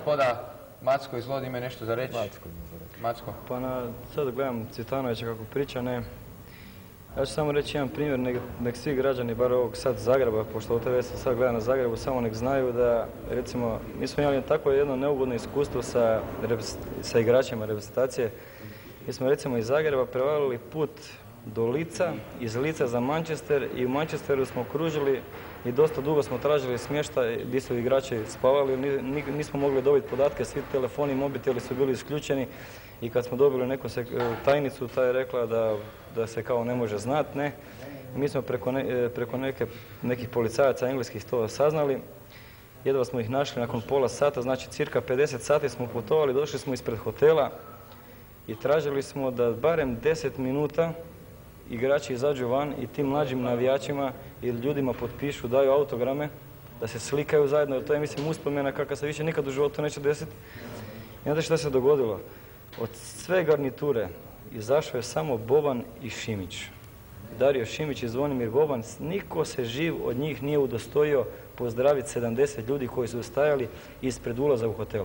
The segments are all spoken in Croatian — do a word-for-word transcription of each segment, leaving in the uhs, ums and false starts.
gospoda. Macko iz Lodi ima nešto za reći? Macko ima za reći. Macko. Pa na, sad gledam Cvitanovića kako priča, ne. Ja ću samo reći jedan primjer, nek, nek svi građani, bar ovog sad Zagreba, pošto o te već sad gleda na Zagrebu, samo nek znaju da, recimo, mi smo imali tako jedno neugodno iskustvo sa, sa igračima reprezentacije. Mi smo recimo iz Zagreba prevalili put do Lica, iz Lica za Manchester i u Manchesteru smo kružili i dosta dugo smo tražili smještaj gdje su igrači spavali, nismo mogli dobiti podatke, svi telefoni i mobiteli su bili isključeni i kad smo dobili neku tajnicu, ta je rekla da, da se kao ne može znati, ne. Mi smo preko, ne, preko neke, nekih policajaca engleskih to saznali, jedva smo ih našli nakon pola sata, znači cirka pedeset sati smo putovali, došli smo ispred hotela i tražili smo da barem deset minuta igrači izađu van i tim mlađim navijačima ili ljudima potpišu, daju autograme, da se slikaju zajedno, jer to je, mislim, uspomena kakva se više nikad u životu neće desiti. I onda što se dogodilo? Od sve garniture izašao je samo Boban i Šimić. Dario Šimić i Zvonimir Boban, niko se živ od njih nije udostojio pozdraviti sedamdeset ljudi koji su stajali ispred ulaza u hotelu.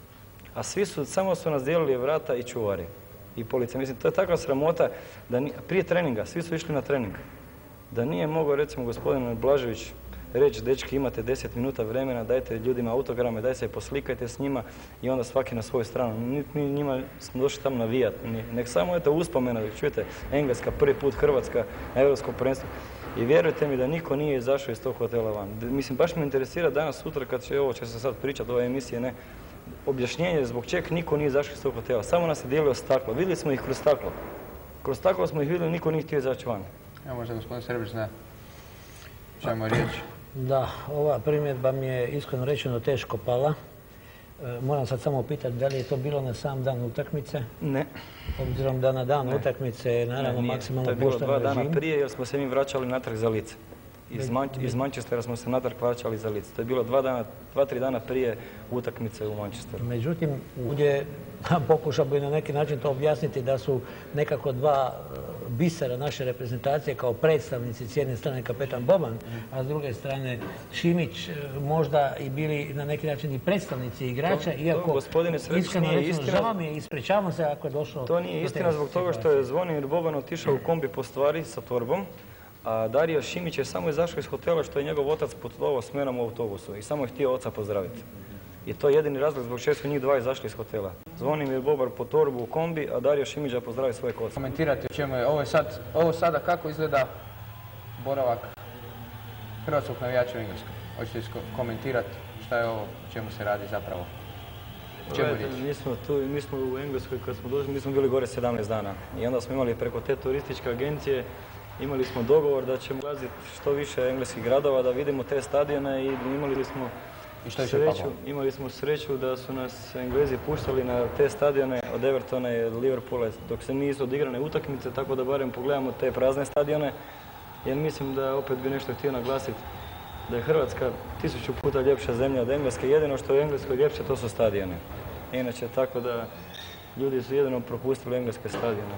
A svi su, samo su nas dijelili vrata i čuvari. I policija. Mislim, to je takva sramota da ni, prije treninga, svi su išli na trening. Da nije mogao, recimo, gospodin Blažević reći, dečki, imate deset minuta vremena, dajte ljudima autograme, daj se poslikajte s njima i onda svaki na svoju stranu. Mi njima smo došli tamo navijati. Nek samo je to uspomena, čujete, Engleska, prvi put Hrvatska na Europskom prvenstvu. I vjerujte mi da niko nije izašao iz tog hotela van. Mislim, baš me interesira danas, sutra, kad će ovo će se sad pričati, ove emisije, ne, objašnjenje zbog čeg niko nije izašao iz tog hotela. Samo nas je dijelio staklo. Vidjeli smo ih kroz staklo. Kroz staklo smo ih vidjeli, niko nije htio izaći van. Evo možda gospodin Srbić zna čemu je riječ. Da, ova primjedba mi je iskreno rečeno teško pala. E, moram sad samo pitati da li je to bilo na sam dan utakmice? Ne. Obzirom da na dan ne. utakmice je naravno ne, maksimalno pošten režim. To je bilo dva dana prije jer smo se mi vraćali natrag za Lice. Iz, Man iz Manchestera smo se natrag vraćali za Lice. To je bilo dva, dana, dva, tri dana prije utakmice u Manchesteru. Međutim, ovdje pokušao bi na neki način to objasniti da su nekako dva bisera naše reprezentacije kao predstavnici, s jedne strane kapetan Boban, a s druge strane Šimić, možda i bili na neki način i predstavnici igrača, to, iako to, gospodine Sredić, nije istina. Žao mi je, ispričavam se ako je došlo... To nije istina zbog toga što je Zvonimir Boban otišao u kombi po stvari sa torbom, a Dario Šimić je samo izašao iz hotela što je njegov otac putovao s menom u autobusu i samo je htio oca pozdraviti. I to je jedini razlog zbog čega su njih dva izašli iz hotela. Zvonimir Boban po torbu u kombi, a Dario Šimić da pozdravi svojeg oca. Komentirati o čemu je ovo, je sad, ovo sada kako izgleda boravak hrvatskog navijača u Engleskoj? Hoćete komentirati šta je ovo, o čemu se radi zapravo? O čemu je riječ? Mi smo, tu, mi smo u Engleskoj kad smo došli, mi smo bili gore sedamnaest dana. I onda smo imali preko te turističke agencije, imali smo dogovor da ćemo ulaziti što više engleskih gradova, da vidimo te stadione i imali smo I što sreću, imali smo sreću da su nas Englezi puštali na te stadione od Evertona i Liverpoola dok se nisu odigrane utakmice, tako da barem pogledamo te prazne stadione. Jer mislim da opet bi nešto htio naglasiti da je Hrvatska tisuću puta ljepša zemlja od Engleske. Jedino što je u Engleskoj ljepše to su stadione. Inače tako da ljudi su jedino propustili engleske stadione.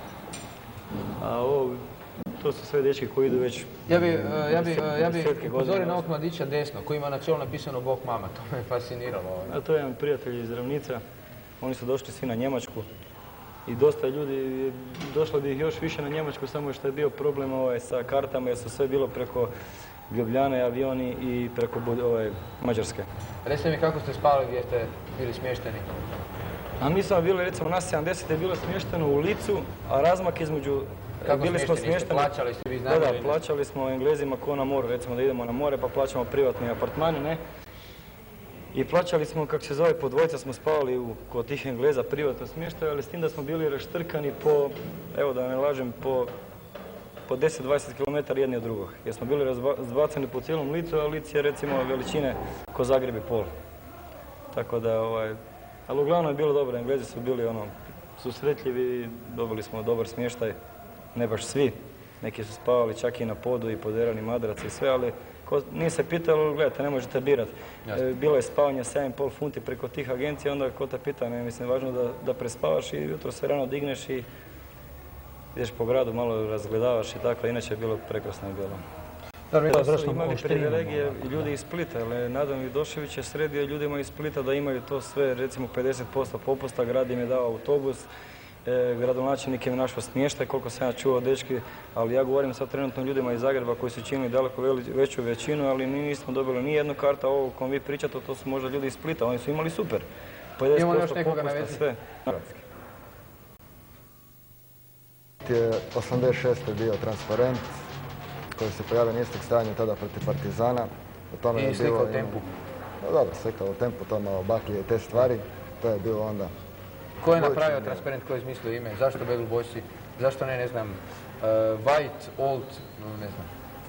A ovo, to su sve dečki koji idu već... Ja bi, ja bi, ja bi upozorio na ovog mladića desno, koji ima na čelu napisano Bog mama, to me fasciniralo. A to je jedan prijatelj iz Ravnica, oni su došli svi na Njemačku i dosta ljudi, došlo bi ih još više na Njemačku, samo što je bio problem ovaj, sa kartama, jer su sve bilo preko Ljubljane, avioni i preko ovaj, Mađarske. Recite mi kako ste spali, gdje ste bili smješteni? A mi smo bili, recimo, nas sedamdeset je bilo smješteno u Licu, a razmak između... Kako bili smo smješteni? Plaćali ste vi znali? Da, da, plaćali smo Englezima ko na moru, recimo da idemo na more, pa plaćamo privatne apartmane, ne? I plaćali smo, kako se zove, po dvojica smo spavali u, kod tih Engleza privatno smještaju, ali s tim da smo bili raštrkani po, evo da ne lažem, po, po deset do dvadeset kilometara jedni od drugog. Jer smo bili razbacani po cijelom Licu, a Lic je recimo veličine ko Zagreb i pol. Tako da, ovaj, ali uglavnom je bilo dobro, Englezi su bili ono, susretljivi, dobili smo dobar smještaj, ne baš svi. Neki su spavali čak i na podu i poderani madraci i sve, ali ko, nije se pitalo, gledajte, ne možete birati. E, bilo je spavanje sedam i pol funti preko tih agencija, onda ko te pita, ne, mislim, važno da, da prespavaš i jutro se rano digneš i ideš po gradu, malo razgledavaš i tako, inače je bilo prekrasno je bilo. Da su imali privilegije ljudi iz Splita, ali Nadan Vidošević je sredio ljudima iz Splita da imaju to sve, recimo pedeset posto popusta, grad im je dao autobus, e, gradonačelnik im je našao smještaj, koliko sam ja čuo dečki, ali ja govorim sad trenutno ljudima iz Zagreba koji su činili daleko veću većinu, ali mi nismo dobili ni jednu kartu, a ovo o kom vi pričate, to su možda ljudi iz Splita, oni su imali super. Imamo još nekoga na vezi? Sve. osamdeset šeste bio transparent koji se pojavio na istog stanju tada protiv Partizana. I slikao tempu. No dobro, slikao tempu, to malo baklje i te stvari. To je bilo onda... Ko je napravio transparent, ko je izmislio ime? Zašto Bad Blue Boysi? Zašto ne, ne znam, White, Old, ne znam.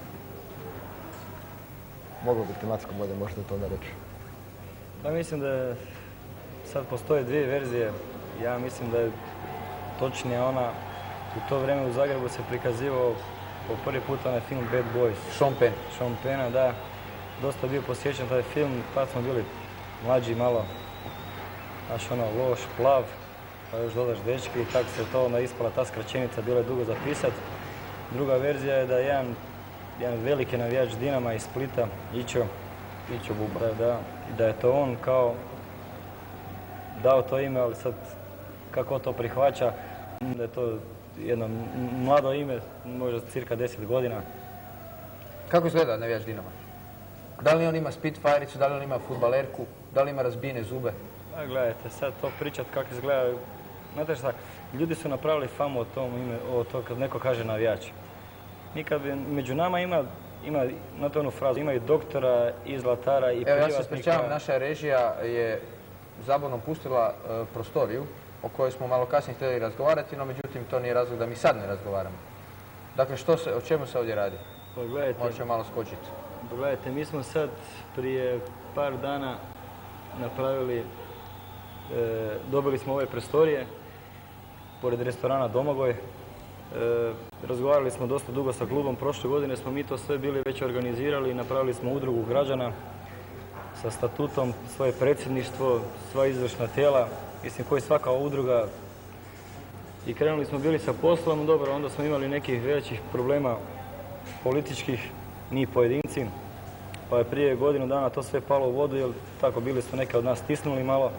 Moglo bi tematsko bolje, možete to da reći. Pa mislim da je, sad postoje dvije verzije. Ja mislim da je točnije ona, u to vrijeme u Zagrebu se prikazivao po prvi put onaj film Bad Boys. Sean Penn. Sean Penna, da. Dosta bio posjećan taj film, tad smo bili mlađi malo, znaš ono, loš, plav, pa još dodaš dečki i tako se to onda ispala ta skraćenica, bilo je dugo zapisat. Druga verzija je da je jedan, jedan veliki navijač Dinama iz Splita, Ićo, Ićo Buba, da, da, da je to on kao dao to ime, ali sad kako to prihvaća, da je to jedno mlado ime, možda cirka deset godina. Kako izgleda navijač Dinama? Da li on ima Spitfire-icu, da li on ima fudbalerku, da li ima razbijene zube? A, gledajte, sad to pričat kako izgleda, znate šta, ljudi su napravili famu o tom ime, o to kad neko kaže navijač. Nikad među nama ima, ima, znate onu frazu, ima i doktora, i zlatara, i privatnika. Evo, ja se ispričavam, naša režija je zaborno pustila uh, prostoriju o kojoj smo malo kasnije htjeli razgovarati, no međutim to nije razlog da mi sad ne razgovaramo. Dakle, što se, o čemu se ovdje radi? Pa gledajte, možemo malo skočiti. Pa gledajte, mi smo sad prije par dana napravili, e, dobili smo ove prostorije, pored restorana Domagoj. E, razgovarali smo dosta dugo sa klubom, prošle godine smo mi to sve bili već organizirali, napravili smo udrugu građana sa statutom, svoje predsjedništvo, sva izvršna tijela, mislim koji svaka udruga. I krenuli smo bili sa poslom, dobro, onda smo imali nekih većih problema političkih, ni pojedinci, pa je prije godinu dana to sve palo u vodu, jer tako bili su neke od nas stisnuli malo.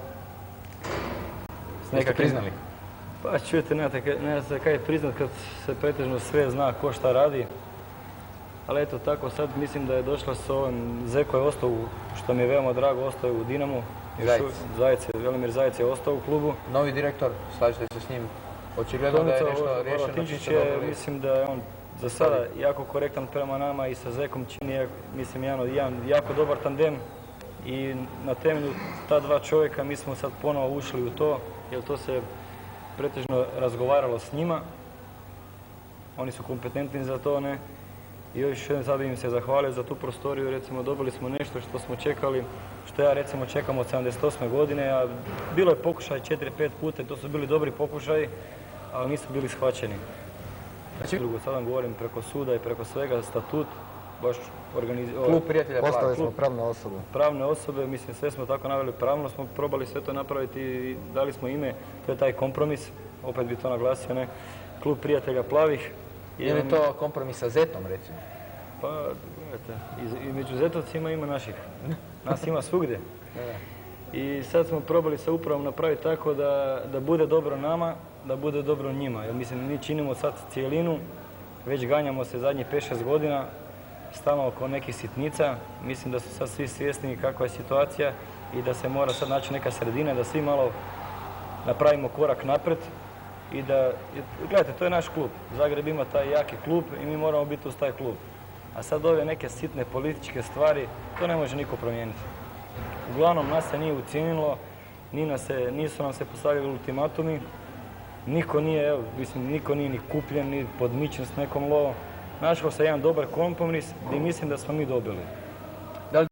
Neka priznali? Pa čujete, ne se kaj priznat kad se pretežno sve zna ko šta radi. Ali eto tako, sad mislim da je došla s ovim, Zeko je ostao, što mi je veoma drago, ostao je u Dinamu. Zajec. Zajec, Velimir Zajec je ostao u klubu. Novi direktor, slažete se s njim? Očigledno da je nešto riješeno čisto dobro. Mislim da je on za sada jako korektan prema nama i sa Zekom čini, mislim, jedan jako dobar tandem. I na temelju ta dva čovjeka mi smo sad ponovo ušli u to, jer to se pretežno razgovaralo s njima. Oni su kompetentni za to, ne? I još jedan sad im se zahvalio za tu prostoriju, recimo dobili smo nešto što smo čekali, što ja recimo čekam od sedamdeset osme godine, a bilo je pokušaj četiri pet puta, to su bili dobri pokušaji, ali nisu bili shvaćeni. Znači, drugo, sad vam govorim preko suda i preko svega, statut, baš organizirano. Klub prijatelja Plavih. Postavili smo pravne osobe. Pravne osobe, mislim, sve smo tako naveli pravno, smo probali sve to napraviti i dali smo ime, to je taj kompromis, opet bi to naglasio, ne, Klub prijatelja Plavih. Je li to kompromis sa Zetom, recimo? Pa, gledajte, i, i među Zetovcima ima naših. Nas ima svugdje. I sad smo probali sa upravom napraviti tako da, da bude dobro nama, da bude dobro njima. Jer mislim, mi činimo sad cijelinu, već ganjamo se zadnjih pet šest godina, stalno oko nekih sitnica. Mislim da su sad svi svjesni kakva je situacija i da se mora sad naći neka sredina, da svi malo napravimo korak naprijed. I da, gledajte, to je naš klub. Zagreb ima taj jaki klub i mi moramo biti uz taj klub. A sad ove neke sitne političke stvari, to ne može niko promijeniti. Uglavnom, nas se nije ucijenilo, ni nas se, nisu nam se postavili ultimatumi, niko nije, evo, mislim, niko nije ni kupljen, ni podmićen s nekom lovom. Našao se jedan dobar kompromis gdje mislim da smo mi dobili.